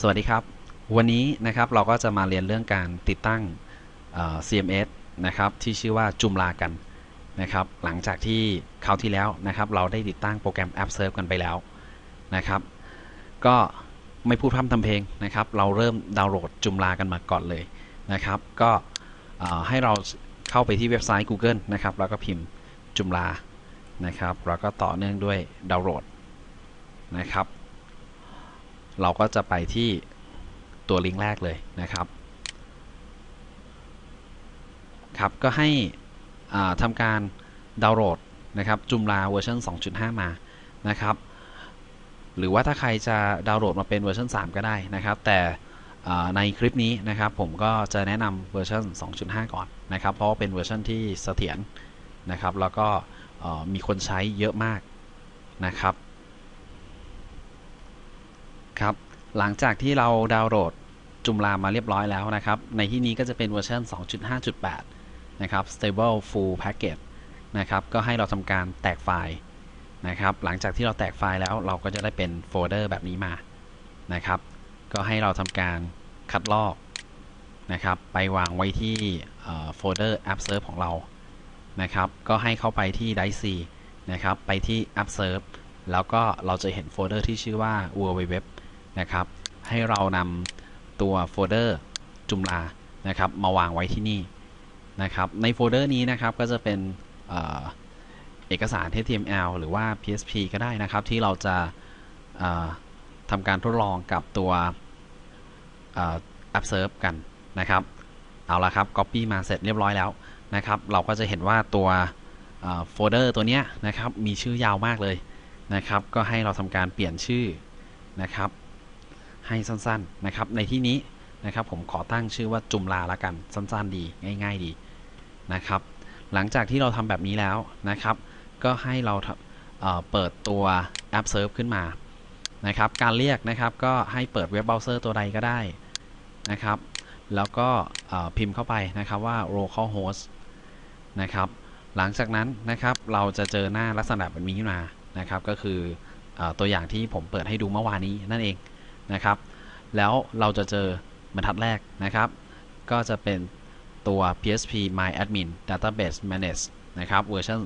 สวัสดีครับวันนี้นะครับเราก็จะมาเรียนเรื่องการติดตั้งCMS นะครับที่ชื่อว่าจุมลากันนะครับหลังจากที่คราวที่แล้วนะครับเราได้ติดตั้งโปรแกรม App Serve กันไปแล้วนะครับก็ไม่พูดพร่ำทำเพลงนะครับเราเริ่มดาวน์โหลดจุมลากันมาก่อนเลยนะครับก็ให้เราเข้าไปที่เว็บไซต์ Google นะครับแล้วก็พิมพ์จุมลานะครับแล้วก็ต่อเนื่องด้วยดาวน์โหลดนะครับเราก็จะไปที่ตัวลิงก์แรกเลยนะครับครับก็ให้ทำการดาวน์โหลดนะครับจุมลาเวอร์ชัน 2.5 มานะครับหรือว่าถ้าใครจะดาวน์โหลดมาเป็นเวอร์ชัน 3 ก็ได้นะครับแต่ในคลิปนี้นะครับผมก็จะแนะนำเวอร์ชัน 2.5 ก่อนนะครับเพราะว่าเป็นเวอร์ชันที่เสถียรนะครับแล้วก็มีคนใช้เยอะมากนะครับครับหลังจากที่เราดาวน์โหลดจุมลามาเรียบร้อยแล้วนะครับในที่นี้ก็จะเป็นเวอร์ชัน 2.5.8 นะครับ stable full package นะครับก็ให้เราทำการแตกไฟล์นะครับหลังจากที่เราแตกไฟล์แล้วเราก็จะได้เป็นโฟลเดอร์แบบนี้มานะครับก็ให้เราทำการคัดลอกนะครับไปวางไว้ที่โฟลเดอร์ app serve ของเรานะครับก็ให้เข้าไปที่ Drive C นะครับไปที่ app serve แล้วก็เราจะเห็นโฟลเดอร์ที่ชื่อว่า www นะครับให้เรานำตัวโฟลเดอร์จุมลานะครับมาวางไว้ที่นี่นะครับในโฟลเดอร์นี้นะครับก็จะเป็นเอกสาร HTML หรือว่า PHP ก็ได้นะครับที่เราจะทำการทดลองกับตัว App Serve กันนะครับเอาละครับ Copy มาเสร็จเรียบร้อยแล้วนะครับเราก็จะเห็นว่าตัวโฟลเดอร์ตัวนี้นะครับมีชื่อยาวมากเลยนะครับก็ให้เราทำการเปลี่ยนชื่อนะครับให้สั้นๆนะครับในที่นี้นะครับผมขอตั้งชื่อว่าจุมลาละกันสั้นๆดีง่ายๆดีนะครับหลังจากที่เราทำแบบนี้แล้วนะครับก็ให้เราเปิดตัว App Serve ขึ้นมานะครับการเรียกนะครับก็ให้เปิดเว็บเบราว์เซอร์ตัวใดก็ได้นะครับแล้วก็พิมพ์เข้าไปนะครับว่า localhost นะครับหลังจากนั้นนะครับเราจะเจอหน้าลักษณะแบบนี้มานะครับก็คือตัวอย่างที่ผมเปิดให้ดูเมื่อวานนี้นั่นเองนะครับแล้วเราจะเจอบรรทัดแรกนะครับก็จะเป็นตัว PHP My Admin Database Manage นะครับเวอร์ชัน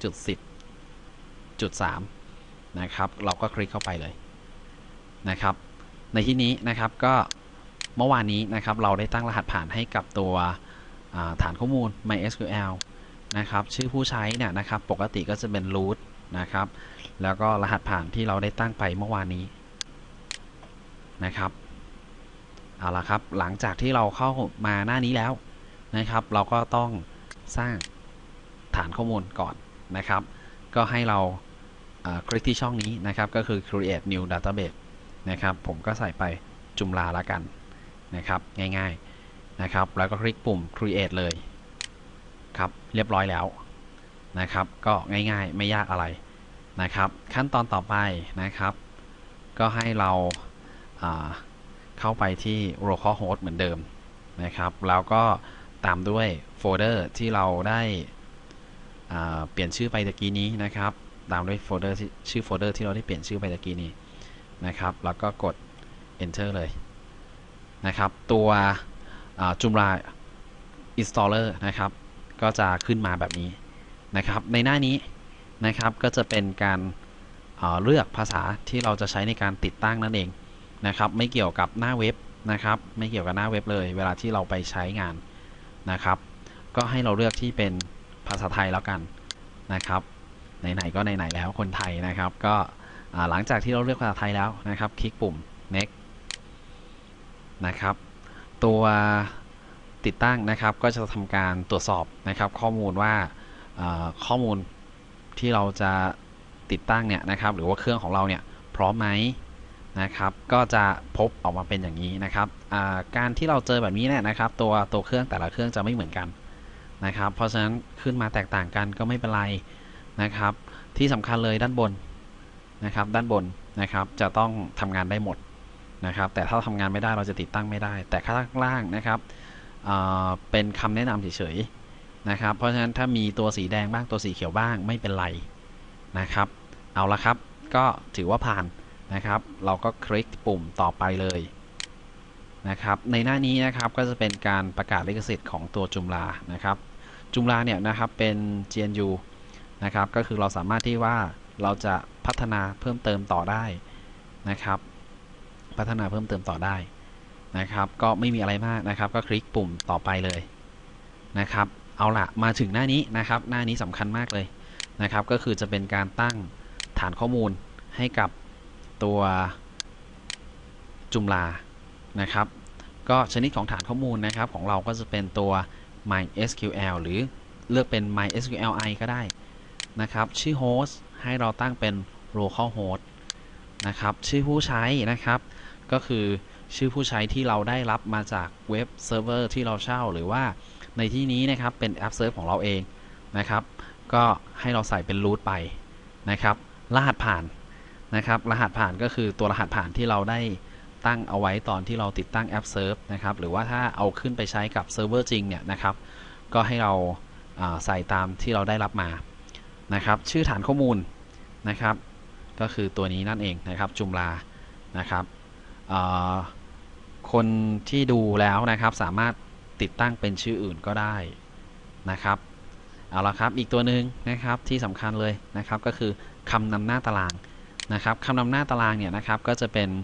2.10.3 นะครับเราก็คลิกเข้าไปเลยนะครับในที่นี้นะครับก็เมื่อวานนี้นะครับเราได้ตั้งรหัสผ่านให้กับตัวฐานข้อมูล MySQL นะครับชื่อผู้ใช้เนี่ยนะครับปกติก็จะเป็น root นะครับแล้วก็รหัสผ่านที่เราได้ตั้งไปเมื่อวานนี้นะครับเอาละครับหลังจากที่เราเข้ามาหน้านี้แล้วนะครับเราก็ต้องสร้างฐานข้อมูลก่อนนะครับก็ให้เราคลิกที่ช่องนี้นะครับก็คือ create new database นะครับผมก็ใส่ไปจุมลาละกันนะครับง่ายๆนะครับแล้วก็คลิกปุ่ม create เลยครับเรียบร้อยแล้วนะครับก็ง่ายๆไม่ยากอะไรนะครับขั้นตอนต่อไปนะครับก็ให้เราเข้าไปที่ localhost เหมือนเดิมนะครับแล้วก็ตามด้วยโฟลเดอร์ที่เราได้เปลี่ยนชื่อไปตะกี้นี้นะครับตามด้วยโฟลเดอร์ชื่อโฟลเดอร์ที่เราได้เปลี่ยนชื่อไปตะกี้นี้นะครับแล้วก็กด enter เลยนะครับตัวจุมลา installer นะครับก็จะขึ้นมาแบบนี้นะครับในหน้านี้นะครับก็จะเป็นการเลือกภาษาที่เราจะใช้ในการติดตั้งนั่นเองนะครับไม่เกี่ยวกับหน้าเว็บนะครับไม่เกี่ยวกับหน้าเว็บเลยเวลาที่เราไปใช้งานนะครับก็ให้เราเลือกที่เป็นภาษาไทยแล้วกันนะครับไหนๆก็ไหนๆแล้วคนไทยนะครับก็หลังจากที่เราเลือกภาษาไทยแล้วนะครับคลิกปุ่ม next นะครับตัวติดตั้งนะครับก็จะทำการตรวจสอบนะครับข้อมูลว่าข้อมูลที่เราจะติดตั้งเนี่ยนะครับหรือว่าเครื่องของเราเนี่ยพร้อมไหมนะครับก็จะพบออกมาเป็นอย่างนี้นะครับการที่เราเจอแบบนี้เนี่ยนะครับตัวเครื่องแต่ละเครื่องจะไม่เหมือนกันนะครับเพราะฉะนั้นขึ้นมาแตกต่างกันก็ไม่เป็นไรนะครับที่สำคัญเลยด้านบนนะครับด้านบนนะครับจะต้องทำงานได้หมดนะครับแต่ถ้าทำงานไม่ได้เราจะติดตั้งไม่ได้แต่ข้างล่างนะครับเป็นคำแนะนำเฉยๆนะครับเพราะฉะนั้นถ้ามีตัวสีแดงบ้างตัวสีเขียวบ้างไม่เป็นไรนะครับเอาละครับก็ถือว่าผ่านนะครับเราก็คลิกปุ่มต่อไปเลยนะครับในหน้านี้นะครับก็จะเป็นการประกาศลิขสิทธิ์ของตัวจุมลานะครับจุมลาเนี่ยนะครับเป็น GNU นะครับก็คือเราสามารถที่ว่าเราจะพัฒนาเพิ่มเติมต่อได้นะครับพัฒนาเพิ่มเติมต่อได้นะครับก็ไม่มีอะไรมากนะครับก็คลิกปุ่มต่อไปเลยนะครับเอาละมาถึงหน้านี้นะครับหน้านี้สำคัญมากเลยนะครับก็คือจะเป็นการตั้งฐานข้อมูลให้กับตัวจุมลานะครับก็ชนิดของฐานข้อมูลนะครับของเราก็จะเป็นตัว MySQL หรือเลือกเป็น MySQLi ก็ได้นะครับชื่อโฮสต์ให้เราตั้งเป็น localhost นะครับชื่อผู้ใช้นะครับก็คือชื่อผู้ใช้ที่เราได้รับมาจากเว็บเซิร์ฟเวอร์ที่เราเช่าหรือว่าในที่นี้นะครับเป็นแอปเซิร์ฟของเราเองนะครับก็ให้เราใส่เป็น root ไปนะครับรหัสผ่านนะครับรหัสผ่านก็คือตัวรหัสผ่านที่เราได้ตั้งเอาไว้ตอนที่เราติดตั้งแอปเซิร์ฟนะครับหรือว่าถ้าเอาขึ้นไปใช้กับเซิร์ฟเวอร์จริงเนี่ยนะครับก็ให้เราใส่ตามที่เราได้รับมานะครับชื่อฐานข้อมูลนะครับก็คือตัวนี้นั่นเองนะครับจุมลานะครับคนที่ดูแล้วนะครับสามารถติดตั้งเป็นชื่ออื่นก็ได้นะครับเอาละครับอีกตัวหนึ่งนะครับที่สำคัญเลยนะครับก็คือคำนำหน้าตารางนะครับคำนำหน้าตารางเนี่ยนะครับก็จะเป็น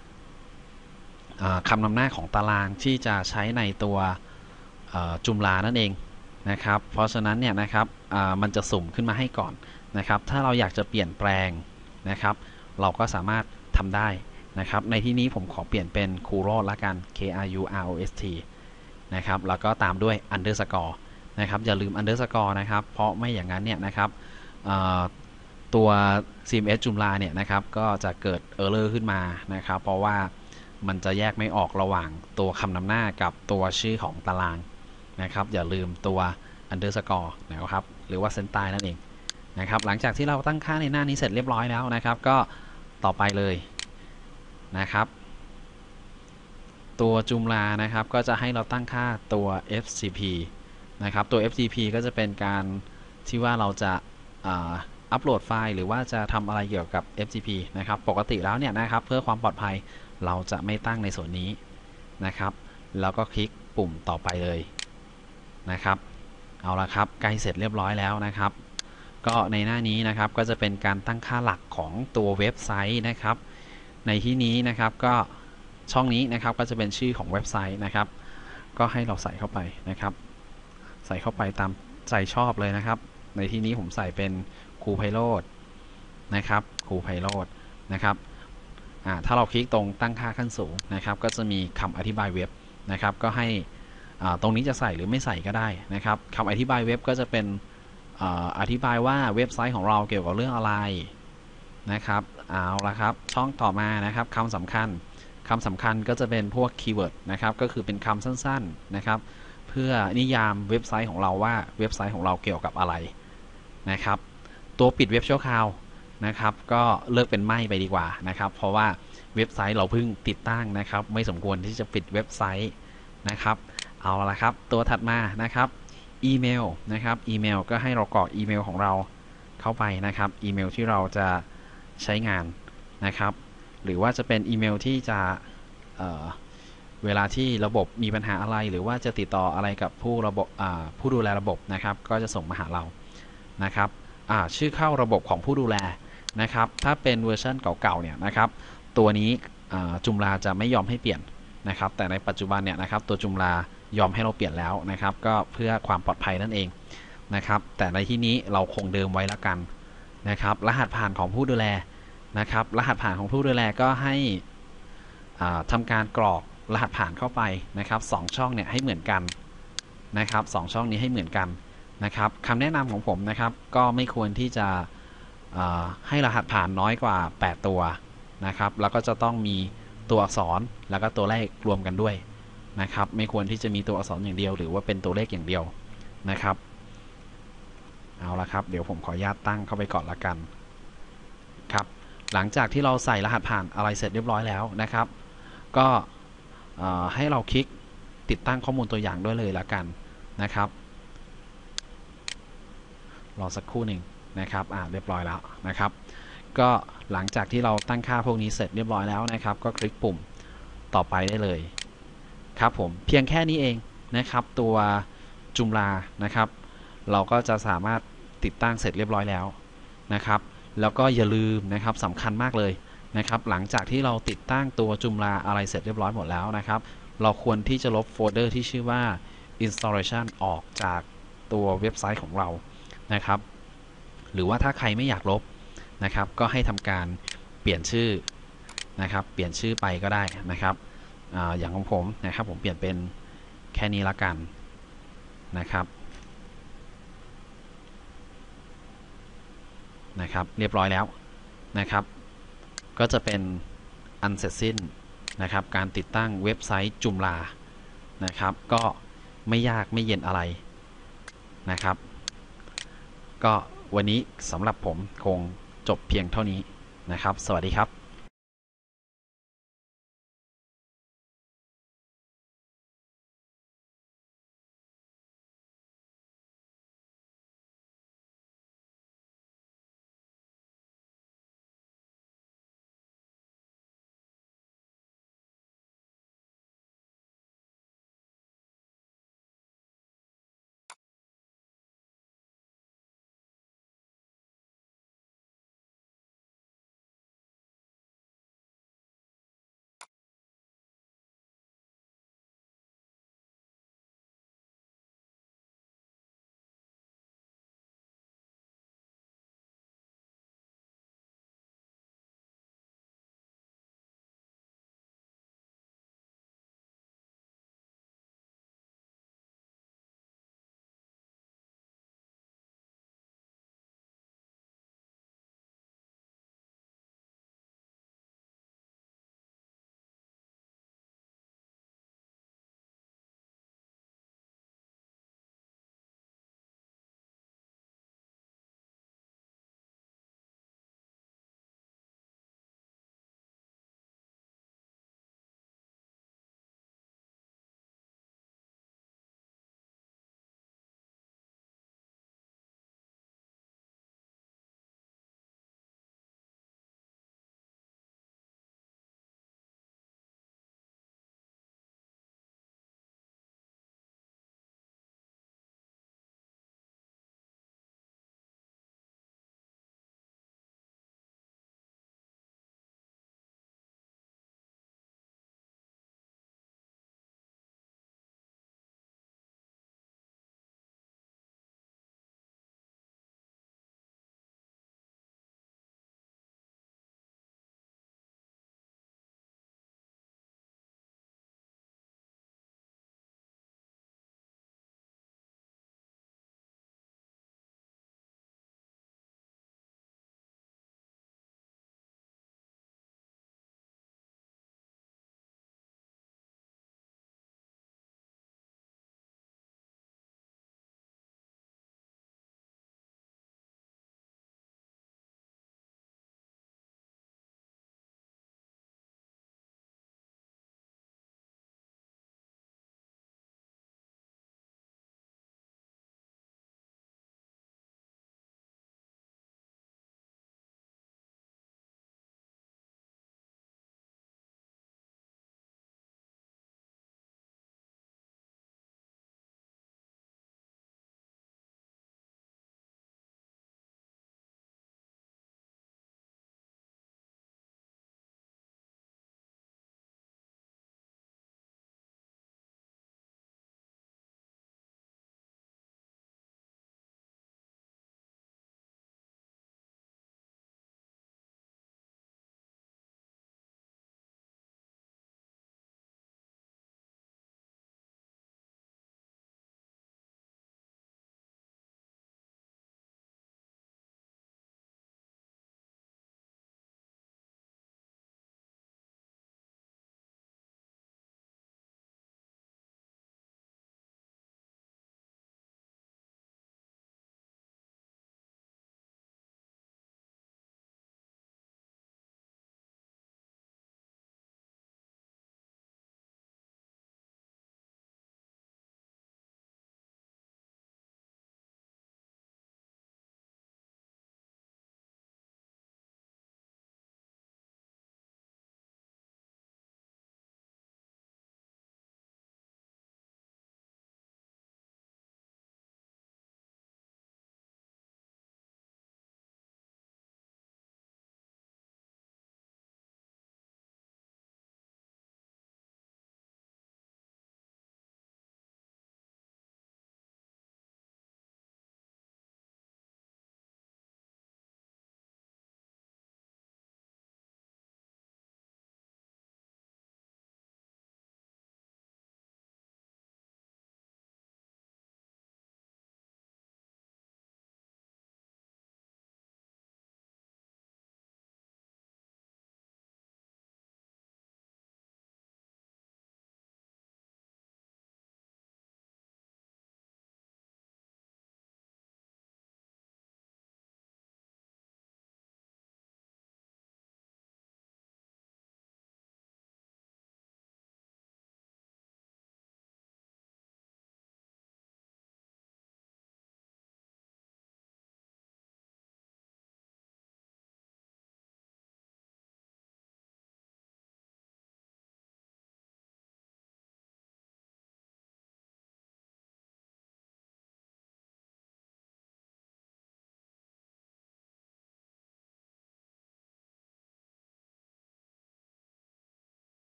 คำนำหน้าของตารางที่จะใช้ในตัวจุมลานั่นเองนะครับเพราะฉะนั้นเนี่ยนะครับมันจะสุ่มขึ้นมาให้ก่อนนะครับถ้าเราอยากจะเปลี่ยนแปลงนะครับเราก็สามารถทำได้นะครับในที่นี้ผมขอเปลี่ยนเป็น Kurost ละกัน KRUROST นะครับแล้วก็ตามด้วย underscore นะครับอย่าลืม underscore นะครับเพราะไม่อย่างนั้นเนี่ยนะครับตัว CMS จุมลาเนี่ยนะครับก็จะเกิด error ขึ้นมานะครับเพราะว่ามันจะแยกไม่ออกระหว่างตัวคำนำหน้ากับตัวชื่อของตารางนะครับอย่าลืมตัว underscore นะครับหรือว่าเส้นใต้นั่นเองนะครับหลังจากที่เราตั้งค่าในหน้านี้เสร็จเรียบร้อยแล้วนะครับก็ต่อไปเลยนะครับตัวจุมลานะครับก็จะให้เราตั้งค่าตัว FTP นะครับตัว FTP ก็จะเป็นการที่ว่าเราจะอัปโหลดไฟล์หรือว่าจะทำอะไรเกี่ยวกับ FTP นะครับปกติแล้วเนี่ยนะครับเพื่อความปลอดภัยเราจะไม่ตั้งในส่วนนี้นะครับแล้วก็คลิกปุ่มต่อไปเลยนะครับเอาละครับใกล้เสร็จเรียบร้อยแล้วนะครับก็ในหน้านี้นะครับก็จะเป็นการตั้งค่าหลักของตัวเว็บไซต์นะครับในที่นี้นะครับก็ช่องนี้นะครับก็จะเป็นชื่อของเว็บไซต์นะครับก็ให้เราใส่เข้าไปนะครับใส่เข้าไปตามใจชอบเลยนะครับในที่นี้ผมใส่เป็นครูไพโรจน์นะครับครูไพโรจน์นะครับถ้าเราคลิกตรงตั้งค่าขั้นสูงนะครับก็จะมีคำอธิบายเว็บนะครับก็ให้ตรงนี้จะใส่หรือไม่ใส่ก็ได้นะครับคำอธิบายเว็บก็จะเป็นอธิบายว่าเว็บไซต์ของเราเกี่ยวกับเรื่องอะไรนะครับเอาละครับช่องต่อมานะครับคำสำคัญก็จะเป็นพวกคีย์เวิร์ดนะครับก็คือเป็นคำสั้นๆนะครับเพื่อนิยามเว็บไซต์ของเราว่าเว็บไซต์ของเราเกี่ยวกับอะไรนะครับตัวปิดเว็บชั่วคราวนะครับก็เลิกเป็นไม่ไปดีกว่านะครับเพราะว่าเว็บไซต์เราเพิ่งติดตั้งนะครับไม่สมควรที่จะปิดเว็บไซต์นะครับเอาละครับตัวถัดมานะครับอีเมลนะครับอีเมลก็ให้เรากรอกอีเมลของเราเข้าไปนะครับอีเมลที่เราจะใช้งานนะครับหรือว่าจะเป็นอีเมลที่จะเวลาที่ระบบมีปัญหาอะไรหรือว่าจะติดต่ออะไรกับผู้ดูแลระบบนะครับก็จะส่งมาหาเรานะครับชื่อเข้าระบบของผู้ดูแลนะครับถ้าเป็นเวอร์ชันเก่าๆเนี่ยนะครับตัวนี้จุมลาจะไม่ยอมให้เปลี่ยนนะครับแต่ในปัจจุบันเนี่ยนะครับตัวจุมลายอมให้เราเปลี่ยนแล้วนะครับก็เพื่อความปลอดภัยนั่นเองนะครับแต่ในที่นี้เราคงเดิมไว้ละกันนะครับรหัสผ่านของผู้ดูแลนะครับรหัสผ่านของผู้ดูแลก็ให้ทำการกรอกรหัสผ่านเข้าไปนะครับ2ช่องเนี่ยให้เหมือนกันนะครับ2ช่องนี้ให้เหมือนกันนะครับคำแนะนำของผมนะครับก็ไม่ควรที่จะให้รหัสผ่านน้อยกว่า8ตัวนะครับแล้วก็จะต้องมีตัวอักษรแล้วก็ตัวเลขรวมกันด้วยนะครับไม่ควรที่จะมีตัวอักษรอย่างเดียวหรือว่าเป็นตัวเลขอย่างเดียวนะครับเอาละครับเดี๋ยวผมขออนุญาตตั้งเข้าไปก่อนละกันครับหลังจากที่เราใส่รหัสผ่านอะไรเสร็จเรียบร้อยแล้วนะครับก็ให้เราคลิกติดตั้งข้อมูลตัวอย่างด้วยเลยละกันนะครับรอสักครู่หนึ่งนะครับเรียบร้อยแล้วนะครับก็หลังจากที่เราตั้งค่าพวกนี้เสร็จเรียบร้อยแล้วนะครับก็คลิกปุ่มต่อไปได้เลยครับผมเพียงแค่นี้เองนะครับตัวจุมลานะครับเราก็จะสามารถติดตั้งเสร็จเรียบร้อยแล้วนะครับแล้วก็อย่าลืมนะครับสำคัญมากเลยนะครับหลังจากที่เราติดตั้งตัวจุมลาอะไรเสร็จเรียบร้อยหมดแล้วนะครับเราควรที่จะลบโฟลเดอร์ที่ชื่อว่า installation ออกจากตัวเว็บไซต์ของเรานะครับหรือว่าถ้าใครไม่อยากลบนะครับก็ให้ทำการเปลี่ยนชื่อนะครับเปลี่ยนชื่อไปก็ได้นะครับอย่างของผมนะครับผมเปลี่ยนเป็นแค่นี้ละกันนะครับเรียบร้อยแล้วนะครับก็จะเป็นอันเสร็จสิ้นนะครับการติดตั้งเว็บไซต์จุมลานะครับก็ไม่ยากไม่เย็นอะไรนะครับก็วันนี้สำหรับผมคงจบเพียงเท่านี้นะครับสวัสดีครับ